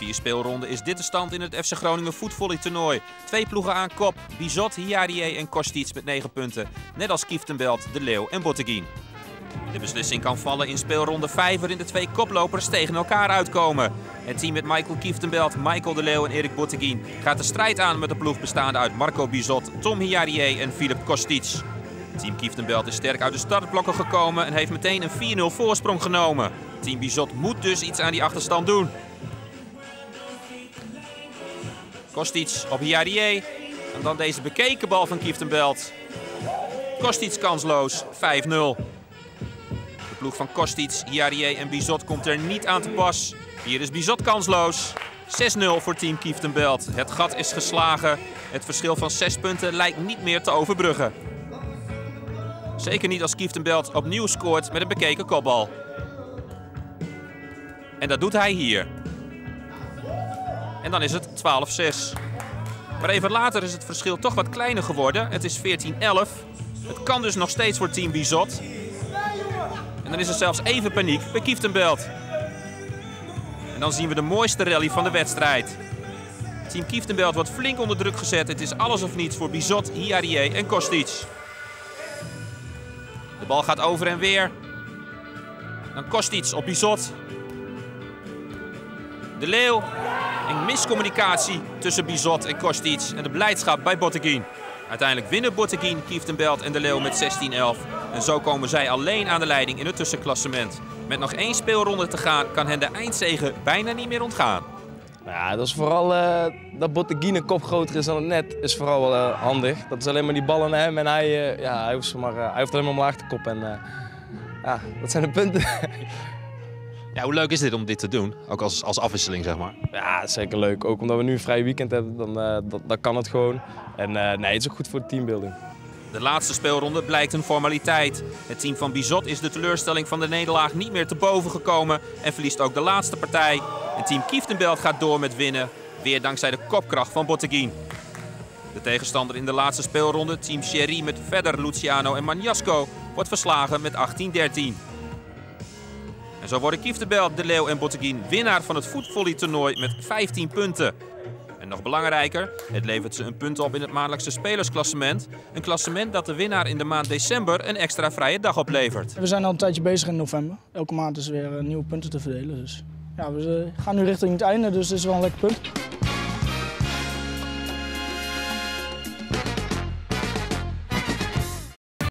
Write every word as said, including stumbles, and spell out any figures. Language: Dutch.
vier speelronden is dit de stand in het F C Groningen voetvolleytoernooi. Twee ploegen aan kop, Bizot, Hiarie en Kostic met negen punten. Net als Kieftenbelt, De Leeuw en Botteguin. De beslissing kan vallen in speelronde vijf waarin de twee koplopers tegen elkaar uitkomen. Het team met Michael Kieftenbelt, Michael De Leeuw en Erik Botteguin gaat de strijd aan met de ploeg bestaande uit Marco Bizot, Tom Hiarie en Filip Kostic. Team Kieftenbelt is sterk uit de startblokken gekomen en heeft meteen een vier nul voorsprong genomen. Team Bizot moet dus iets aan die achterstand doen. Kostic op Hiarie en dan deze bekeken bal van Kieftenbelt. Kostic kansloos, vijf nul. De ploeg van Kostic, Hiarie en Bizot komt er niet aan te pas. Hier is Bizot kansloos. zes nul voor team Kieftenbelt. Het gat is geslagen. Het verschil van zes punten lijkt niet meer te overbruggen. Zeker niet als Kieftenbelt opnieuw scoort met een bekeken kopbal. En dat doet hij hier. En dan is het twaalf zes. Maar even later is het verschil toch wat kleiner geworden. Het is veertien elf. Het kan dus nog steeds voor team Bizot. En dan is er zelfs even paniek bij Kieftenbelt. En dan zien we de mooiste rally van de wedstrijd. Team Kieftenbelt wordt flink onder druk gezet. Het is alles of niets voor Bizot, Hiarie en Kostic. De bal gaat over en weer. Dan Kostic op Bizot. De Leeuw. En miscommunicatie tussen Bizot en Kostic. En de blijdschap bij Botteguin. Uiteindelijk winnen Botteguin, Kieftenbelt en De Leeuw met zestien elf. En zo komen zij alleen aan de leiding in het tussenklassement. Met nog één speelronde te gaan kan hen de eindzege bijna niet meer ontgaan. Ja, dat is vooral uh, dat Botteguin een kop groter is dan het net, is vooral wel uh, handig. Dat is alleen maar die ballen naar hem en hij, uh, ja, hij, hoeft maar, uh, hij hoeft alleen maar omlaag te koppen. En, uh, ja, dat zijn de punten. Ja, hoe leuk is dit om dit te doen? Ook als, als afwisseling, zeg maar. Ja, zeker leuk. Ook omdat we nu een vrij weekend hebben, dan, uh, dat, dan kan het gewoon. En uh, nee, het is ook goed voor de teambuilding. De laatste speelronde blijkt een formaliteit. Het team van Bizot is de teleurstelling van de nederlaag niet meer te boven gekomen en verliest ook de laatste partij. En team Kieftenbelt gaat door met winnen, weer dankzij de kopkracht van Botteguin. De tegenstander in de laatste speelronde, team Sherry met Vedder, Luciano en Magnasco, wordt verslagen met achttien dertien. En zo worden Kieftenbelt, De Leeuw en Botteguin winnaar van het voetvolleytoernooi met vijftien punten. En nog belangrijker, het levert ze een punt op in het maandelijkse spelersklassement. Een klassement dat de winnaar in de maand december een extra vrije dag oplevert. We zijn al een tijdje bezig in november. Elke maand is weer nieuwe punten te verdelen. Dus ja, we gaan nu richting het einde, dus dit is wel een lekker punt.